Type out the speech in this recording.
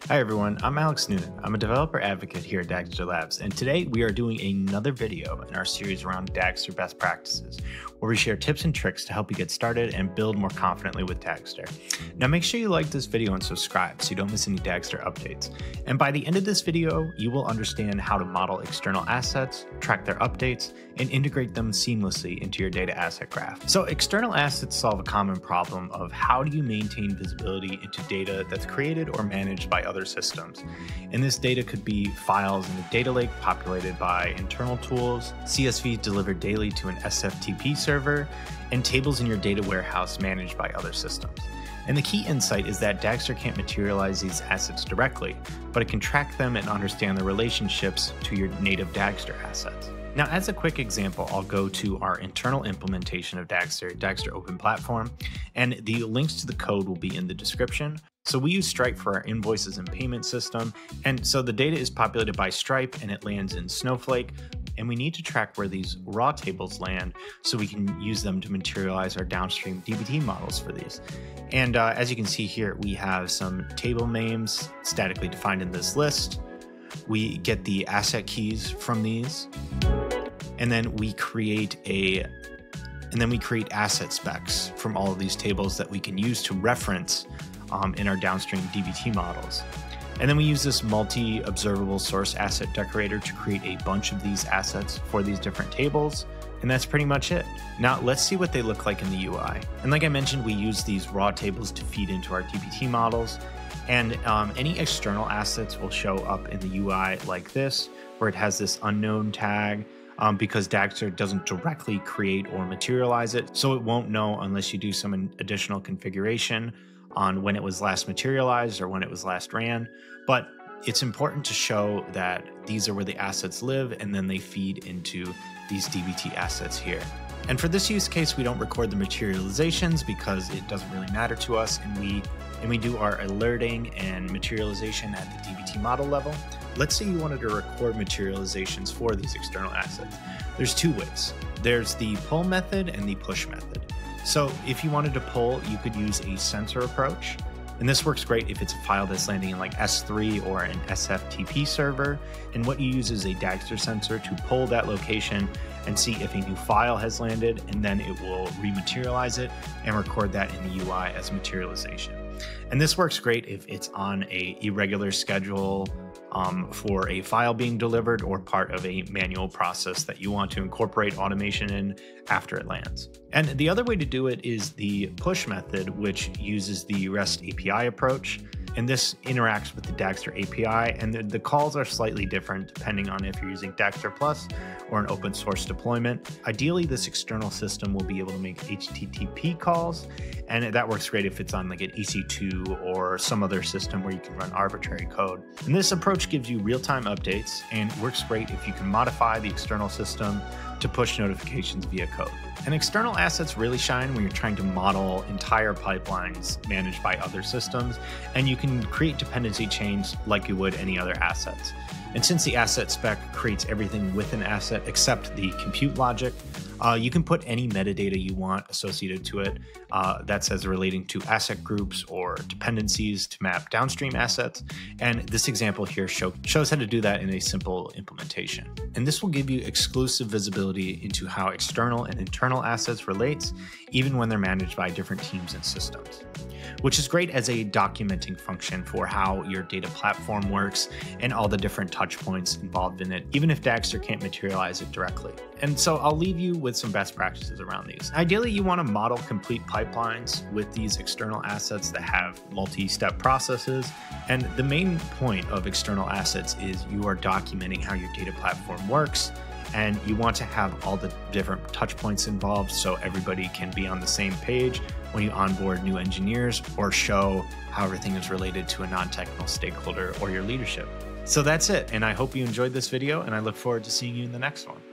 Hi everyone, I'm Alex Noonan. I'm a developer advocate here at Dagster Labs, and today we are doing another video in our series around Dagster Best Practices, where we share tips and tricks to help you get started and build more confidently with Dagster. Now make sure you like this video and subscribe so you don't miss any Dagster updates. And by the end of this video, you will understand how to model external assets, track their updates, and integrate them seamlessly into your data asset graph. So external assets solve a common problem of how do you maintain visibility into data that's created or managed by other systems. And this data could be files in a data lake populated by internal tools, CSVs delivered daily to an SFTP server, and tables in your data warehouse managed by other systems. And the key insight is that Dagster can't materialize these assets directly, but it can track them and understand the relationships to your native Dagster assets. Now, as a quick example, I'll go to our internal implementation of Dagster Open Platform, and the links to the code will be in the description. So we use Stripe for our invoices and payment system. And so the data is populated by Stripe and it lands in Snowflake. And we need to track where these raw tables land so we can use them to materialize our downstream DBT models for these. And as you can see here, we have some table names statically defined in this list. We get the asset keys from these. And then we create asset specs from all of these tables that we can use to reference in our downstream DBT models. And then we use this multi-observable source asset decorator to create a bunch of these assets for these different tables. And that's pretty much it. Now let's see what they look like in the UI. And like I mentioned, we use these raw tables to feed into our DBT models. And any external assets will show up in the UI like this, where it has this unknown tag because Dagster doesn't directly create or materialize it. So it won't know unless you do some additional configuration on when it was last materialized or when it was last ran. But it's important to show that these are where the assets live and then they feed into these DBT assets here. And for this use case, we don't record the materializations because it doesn't really matter to us, and we do our alerting and materialization at the DBT model level. Let's say you wanted to record materializations for these external assets. There's two ways. There's the pull method and the push method. So if you wanted to pull, you could use a sensor approach. And this works great if it's a file that's landing in like S3 or an SFTP server. And what you use is a Dagster sensor to pull that location and see if a new file has landed, and then it will rematerialize it and record that in the UI as materialization. And this works great if it's on a irregular schedule for a file being delivered or part of a manual process that you want to incorporate automation in after it lands. And the other way to do it is the push method, which uses the REST API approach. And this interacts with the Dagster API, and the calls are slightly different depending on if you're using Dagster Plus or an open source deployment. Ideally, this external system will be able to make HTTP calls, and that works great if it's on like an EC2 or some other system where you can run arbitrary code. And this approach gives you real-time updates and works great if you can modify the external system to push notifications via code. And external assets really shine when you're trying to model entire pipelines managed by other systems, and you can create dependency chains like you would any other assets. And since the asset spec creates everything with an asset except the compute logic, you can put any metadata you want associated to it that says relating to asset groups or dependencies to map downstream assets. And this example here shows how to do that in a simple implementation. And this will give you exclusive visibility into how external and internal assets relates, even when they're managed by different teams and systems, which is great as a documenting function for how your data platform works and all the different touch points involved in it, even if Dagster can't materialize it directly. And so I'll leave you with some best practices around these. Ideally, you want to model complete pipelines with these external assets that have multi-step processes. And the main point of external assets is you are documenting how your data platform works, and you want to have all the different touch points involved so everybody can be on the same page when you onboard new engineers or show how everything is related to a non-technical stakeholder or your leadership. So that's it, and I hope you enjoyed this video, and I look forward to seeing you in the next one.